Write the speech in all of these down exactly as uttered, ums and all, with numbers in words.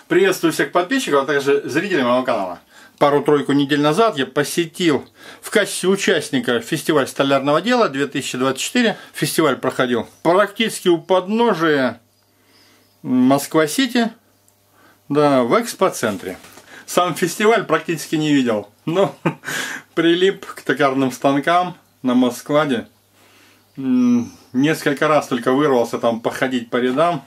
Приветствую всех подписчиков, а также зрителей моего канала. Пару-тройку недель назад я посетил в качестве участника фестиваль столярного дела две тысячи двадцать четыре. Фестиваль проходил практически у подножия Москва-Сити, да, в экспоцентре. Сам фестиваль практически не видел, но прилип к токарным станкам на Москладе. Несколько раз только вырвался там походить по рядам.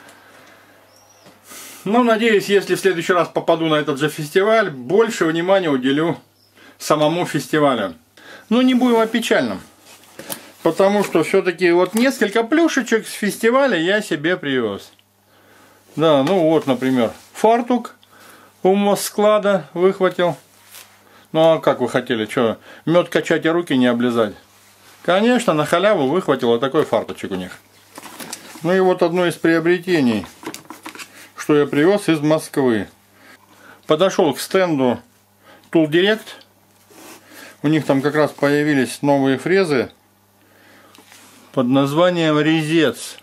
Но надеюсь, если в следующий раз попаду на этот же фестиваль, больше внимания уделю самому фестивалю. Но не будем о печальном. Потому что все-таки вот несколько плюшечек с фестиваля я себе привез. Да, ну вот, например, фартук у Москклада выхватил. Ну а как вы хотели, что, мед качать и руки не облизать? Конечно, на халяву выхватил вот такой фартучек у них. Ну и вот одно из приобретений, что я привез из Москвы. Подошел к стенду Tool Direct. У них там как раз появились новые фрезы под названием резец.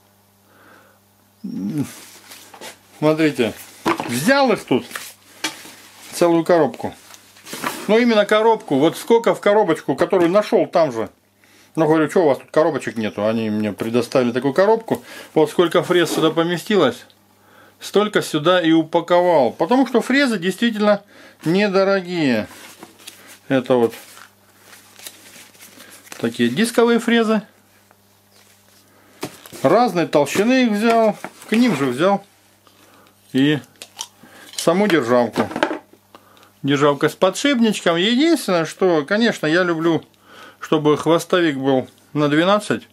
Смотрите, взял их тут целую коробку. Ну именно коробку. Вот сколько в коробочку, которую нашел там же. Ну говорю, что у вас тут коробочек нету? Они мне предоставили такую коробку. Вот сколько фрез сюда поместилось, столько сюда и упаковал. Потому что фрезы действительно недорогие. Это вот такие дисковые фрезы. Разной толщины их взял. К ним же взял и саму державку. Державка с подшипничком. Единственное, что, конечно, я люблю, чтобы хвостовик был на двенадцать.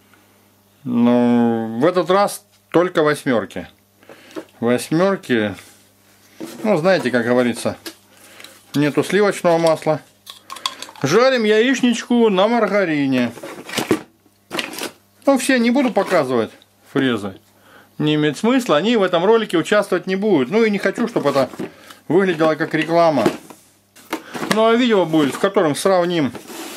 Но в этот раз только восьмерки. Восьмерки, ну знаете, как говорится, нету сливочного масла. Жарим яичничку на маргарине. Ну все, не буду показывать фрезы. Не имеет смысла, они в этом ролике участвовать не будут. Ну и не хочу, чтобы это выглядело как реклама. Ну а видео будет, в котором сравним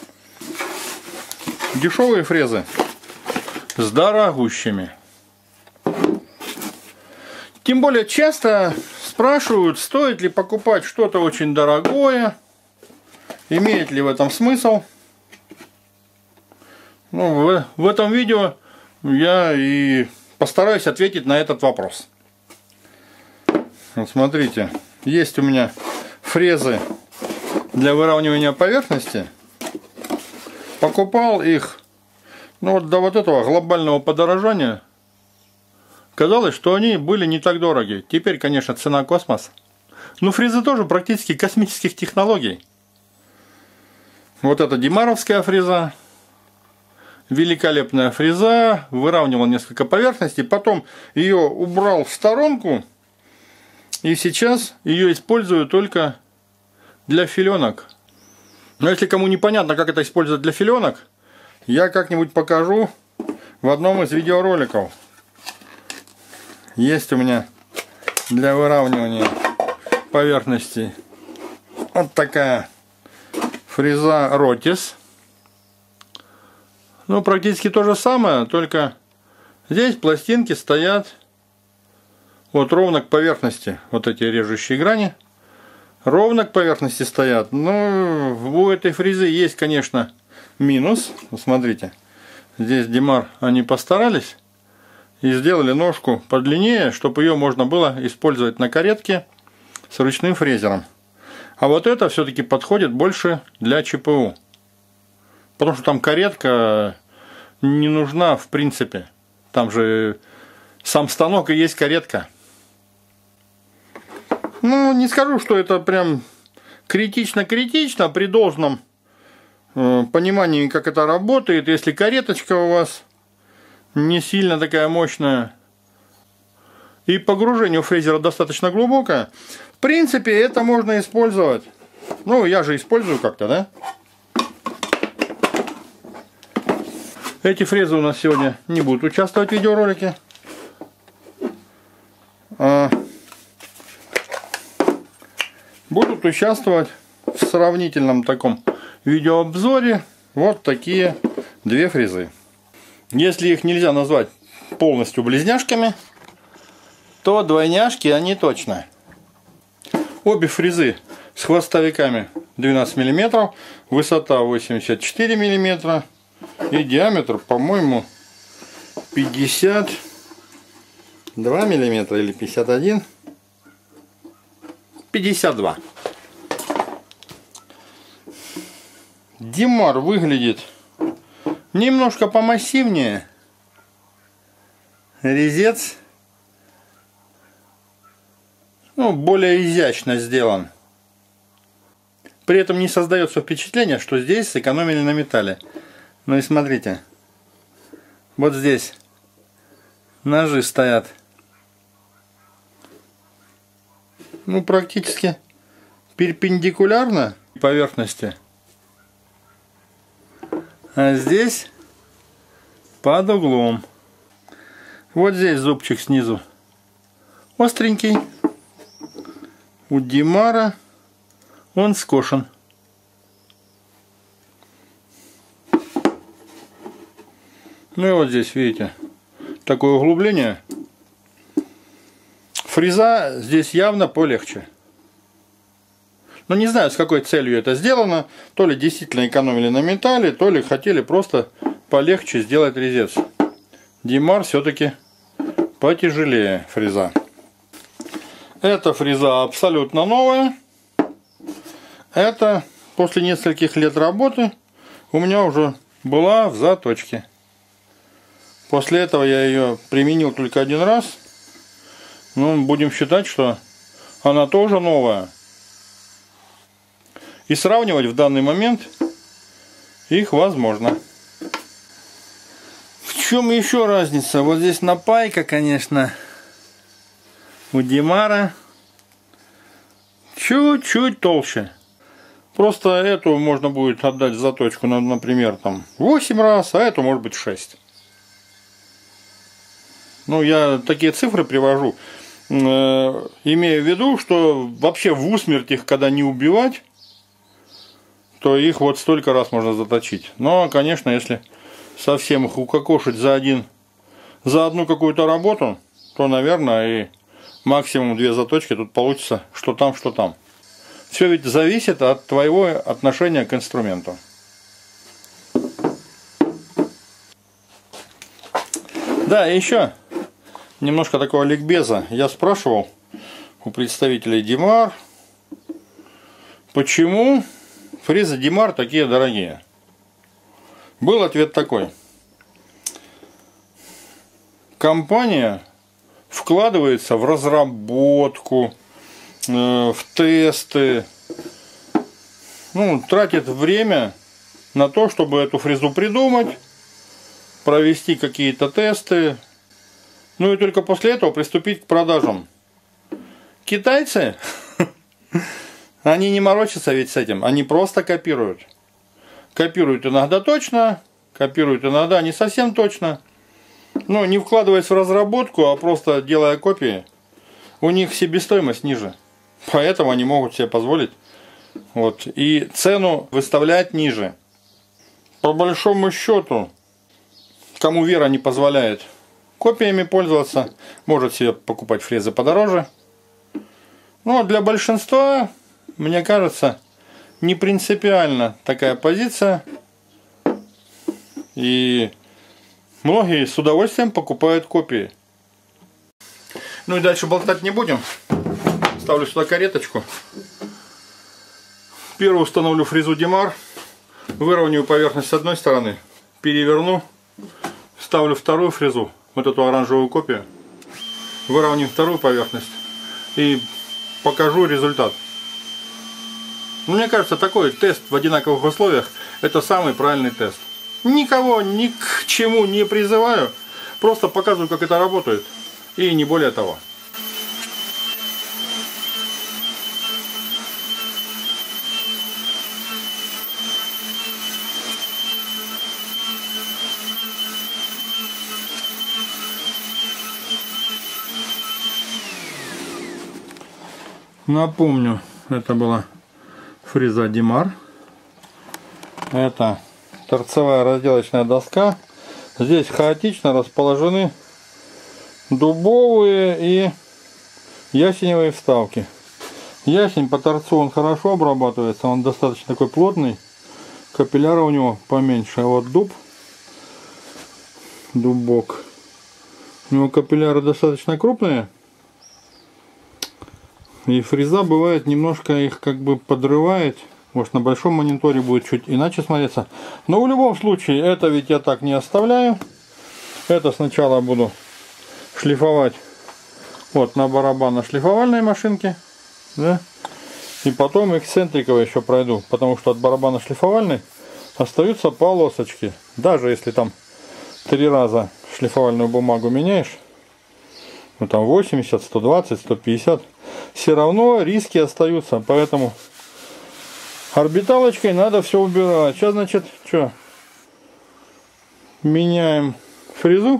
дешевые фрезы с дорогущими. Тем более часто спрашивают, стоит ли покупать что-то очень дорогое, имеет ли в этом смысл. Ну, в, в этом видео я и постараюсь ответить на этот вопрос. Вот смотрите, есть у меня фрезы для выравнивания поверхности. Покупал их, ну вот до вот этого глобального подорожания. Казалось, что они были не так дороги. Теперь, конечно, цена космос. Но фрезы тоже практически космических технологий. Вот это димаровская фреза. Великолепная фреза. Выравнивал несколько поверхностей. Потом ее убрал в сторонку. И сейчас ее использую только для филенок. Но если кому непонятно, как это использовать для филенок, я как-нибудь покажу в одном из видеороликов. Есть у меня для выравнивания поверхностей вот такая фреза Ротис. Ну, практически то же самое, только здесь пластинки стоят вот ровно к поверхности. Вот эти режущие грани ровно к поверхности стоят. Но у этой фрезы есть, конечно, минус. Смотрите, здесь Демар они постарались и сделали ножку подлиннее, чтобы ее можно было использовать на каретке с ручным фрезером. А вот это все-таки подходит больше для ЧПУ. Потому что там каретка не нужна в принципе. Там же сам станок и есть каретка. Ну, не скажу, что это прям критично-критично, при должном э, понимании, как это работает. Если кареточка у вас не сильно такая мощная и погружение у фрезера достаточно глубокое, в принципе это можно использовать. Ну я же использую как-то, да? Эти фрезы у нас сегодня не будут участвовать в видеоролике, а будут участвовать в сравнительном таком видеообзоре вот такие две фрезы. Если их нельзя назвать полностью близняшками, то двойняшки они точно. Обе фрезы с хвостовиками двенадцать миллиметров, высота восемьдесят четыре миллиметра и диаметр, по-моему, пятьдесят два миллиметра или пятьдесят один. пятьдесят два. Димар выглядит немножко помассивнее. Резец, ну, более изящно сделан. При этом не создается впечатление, что здесь сэкономили на металле. Ну и смотрите, вот здесь ножи стоят, ну, практически перпендикулярно поверхности, а здесь под углом. Вот здесь зубчик снизу остренький, у Димара он скошен. Ну и вот здесь, видите, такое углубление. Фреза здесь явно полегче. Но не знаю, с какой целью это сделано. То ли действительно экономили на металле, то ли хотели просто полегче сделать резец. Димар все-таки потяжелее фреза. Эта фреза абсолютно новая. Это после нескольких лет работы у меня уже была в заточке. После этого я ее применил только один раз. Ну, будем считать, что она тоже новая. И сравнивать в данный момент их возможно. В чем еще разница? Вот здесь напайка, конечно, у Димара чуть-чуть толще. Просто эту можно будет отдать в заточку, например, там восемь раз, а эту может быть шесть. Ну, я такие цифры привожу, э, имея в виду, что вообще в усмерть их, когда не убивать, то их вот столько раз можно заточить. Но, конечно, если совсем их укокошить за один, за одну какую-то работу, то, наверное, и максимум две заточки тут получится, что там, что там. Все ведь зависит от твоего отношения к инструменту. Да, и еще немножко такого ликбеза. Я спрашивал у представителей Димар, почему фрезы Димар такие дорогие. Был ответ такой. Компания вкладывается в разработку, э, в тесты, ну, тратит время на то, чтобы эту фрезу придумать, провести какие-то тесты, ну и только после этого приступить к продажам. Китайцы, они не морочатся ведь с этим, они просто копируют. Копируют иногда точно, копируют иногда не совсем точно. Но не вкладываясь в разработку, а просто делая копии, у них себестоимость ниже. Поэтому они могут себе позволить вот, и цену выставлять ниже. По большому счету, кому вера не позволяет копиями пользоваться, может себе покупать фрезы подороже. Но для большинства, мне кажется, не принципиально такая позиция. И многие с удовольствием покупают копии. Ну и дальше болтать не будем. Ставлю сюда кареточку. Первую установлю фрезу Димар. Выровняю поверхность с одной стороны. Переверну. Ставлю вторую фрезу. Вот эту оранжевую копию. Выровняю вторую поверхность. И покажу результат. Мне кажется, такой тест в одинаковых условиях — это самый правильный тест. Никого ни к чему не призываю, просто показываю, как это работает, и не более того. Напомню, это была фреза Димар. Это торцевая разделочная доска. Здесь хаотично расположены дубовые и ясеневые вставки. Ясень по торцу он хорошо обрабатывается, он достаточно такой плотный. Капилляра у него поменьше. А вот дуб, дубок, у него капилляры достаточно крупные. И фреза бывает немножко их как бы подрывает. Может, на большом мониторе будет чуть иначе смотреться. Но в любом случае, это ведь я так не оставляю. Это сначала буду шлифовать вот на барабанно-шлифовальной машинке. Да? И потом эксцентриково еще пройду. Потому что от барабанно-шлифовальной остаются полосочки. Даже если там три раза шлифовальную бумагу меняешь. Ну там восемьдесят, сто двадцать, сто пятьдесят. Все равно риски остаются. Поэтому орбиталочкой надо все убирать. Сейчас, значит, что? Меняем фрезу.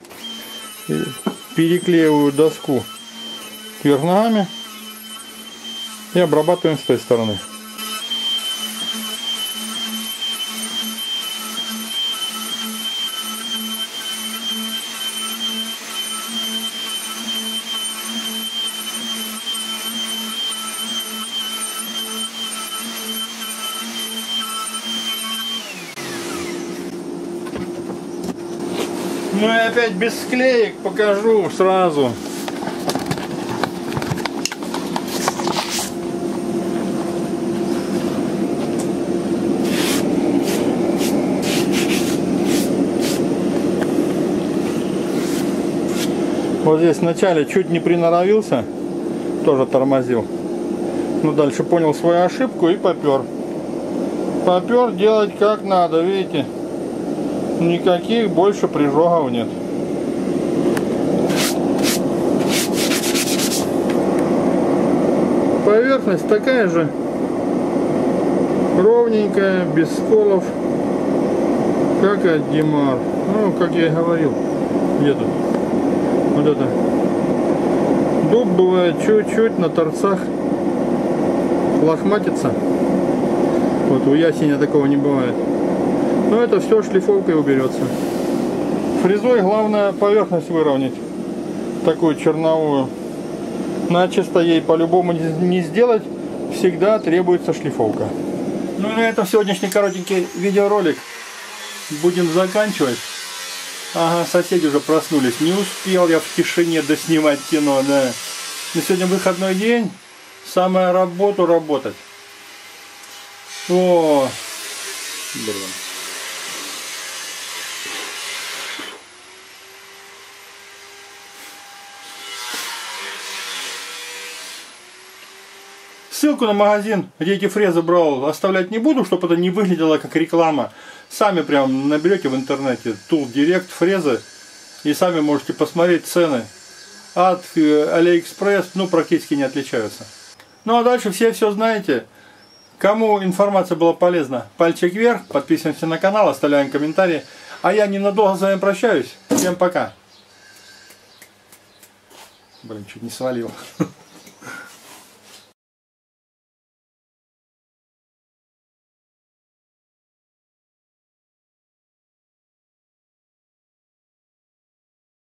Переклеиваю доску кверх ногами. И обрабатываем с той стороны. Ну и опять без склеек покажу сразу. Вот здесь вначале чуть не приноровился, тоже тормозил. Но дальше понял свою ошибку и попер. Попер делать как надо, видите? Никаких больше прижогов нет. Поверхность такая же, ровненькая, без сколов, как от Димар. Ну, как я и говорил, где тут? Вот это. Дуб бывает чуть-чуть на торцах лохматится. Вот у ясеня такого не бывает. Но это все шлифовкой уберется. Фрезой главное поверхность выровнять. Такую черновую. Начисто ей по-любому не сделать. Всегда требуется шлифовка. Ну и на этом сегодняшний коротенький видеоролик будем заканчивать. Ага, соседи уже проснулись. Не успел я в тишине доснимать кино, да. Но сегодня выходной день. Самая работу работать. О, блин. Ссылку на магазин, где эти фрезы брал, оставлять не буду, чтобы это не выглядело как реклама. Сами прям наберете в интернете Tool Direct фрезы и сами можете посмотреть цены. От AliExpress, ну, практически не отличаются. Ну а дальше все все знаете. Кому информация была полезна, пальчик вверх, подписываемся на канал, оставляем комментарии. А я ненадолго с вами прощаюсь. Всем пока. Блин, чуть не свалил.